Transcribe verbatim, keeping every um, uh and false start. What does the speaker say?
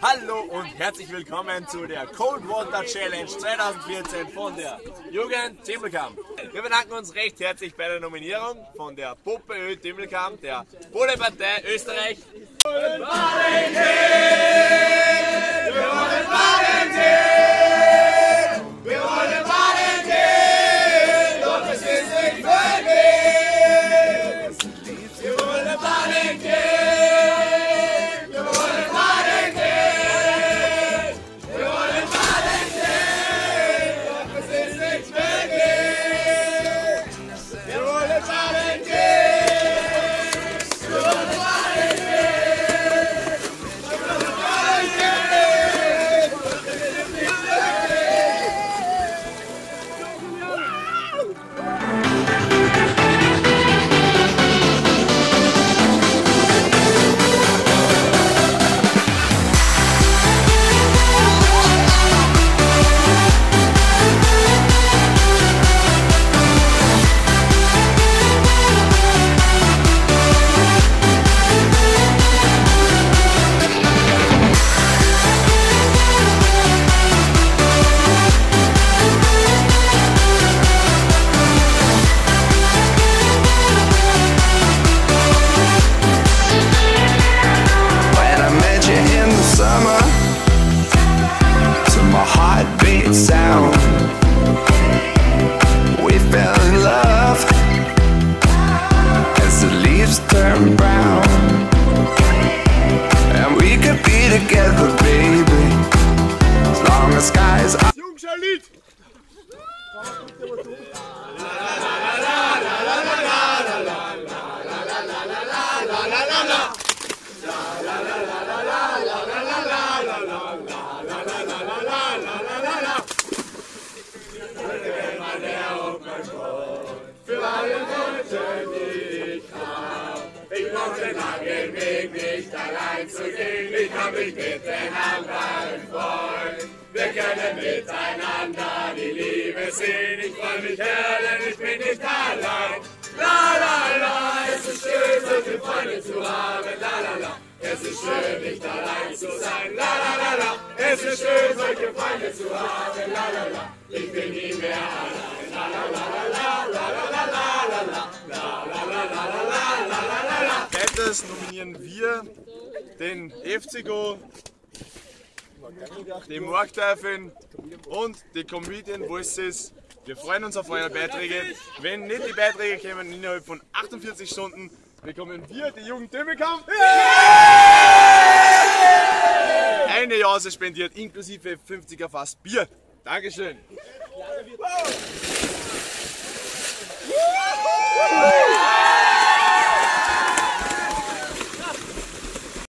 Hallo und herzlich willkommen zu der Cold Water Challenge zweitausendvierzehn von der Jugend Timbelkamp. Wir bedanken uns recht herzlich bei der Nominierung von der Puppe Ö Timbelkamp, der Pole-Partei Österreich. Wir wollen Valentin! Wir wollen Valentin! Wir wollen Valentin! Doch es ist nicht möglich! Wir wollen Valentin! Sound. We fell in love as the leaves turn brown, and we could be together, baby, as long as skies are. Jungschalied! Ich brauch den langen Weg nicht allein zu gehen. Ich hab mich mit den anderen Freund. Wir können miteinander die Liebe sehen. Ich freu mich her, denn ich bin nicht allein. La la la, es ist schön, solche Freunde zu haben. La la la, es ist schön, nicht allein zu sein. La la la la, es ist schön, solche Freunde zu haben. La la la, ich bin nie mehr allein. La la la la la la la la la la la la la la la la la. Weiters nominieren wir den F C Go, die Markteufeln und die Comedian Voices. Wir freuen uns auf eure Beiträge. Wenn nicht die Beiträge kommen innerhalb von achtundvierzig Stunden, bekommen wir, die Jugend Timbelkamp, eine Jause spendiert, inklusive fünfziger Fass Bier. Dankeschön.